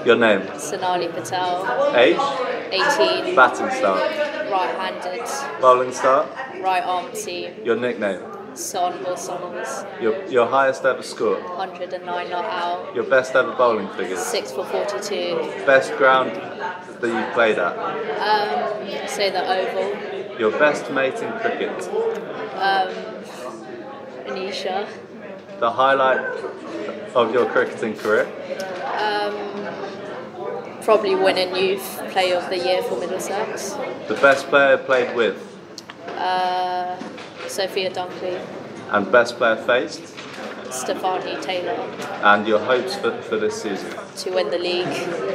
Your name? Sonali Patel. Age? 18. Batting style? Right-handed. Bowling style? Right arm seam. Your nickname? Son or Sonals. Your highest ever score? 109 not out. Your best ever bowling figures? 6 for 42. Best ground that you played at? Say the oval. Your best mate in cricket? Anisha. The highlight of your cricketing career? Probably winning Youth Player of the Year for Middlesex. The best player played with? Sophia Dunkley. And best player faced? Stephanie Taylor. And your hopes for this season? To win the league.